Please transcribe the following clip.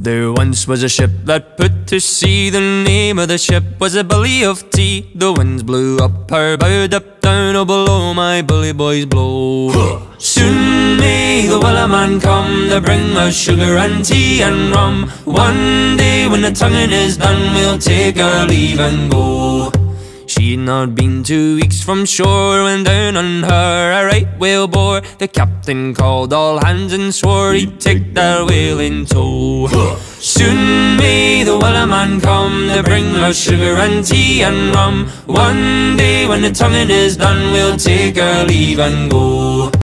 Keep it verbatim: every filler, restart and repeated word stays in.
There once was a ship that put to sea. The name of the ship was a Billy of Tea. The winds blew up her bow, up down, oh below my bully boys blow. Soon may the Wellerman come to bring us sugar and tea and rum. One day when the tonguing is done, we'll take our leave and go. She'd not been two weeks from shore when down on her a right whale bore. The captain called all hands and swore he'd take that whale in tow. Soon may the Wellerman come to bring us sugar and tea and rum. One day when the tonguing is done, we'll take our leave and go.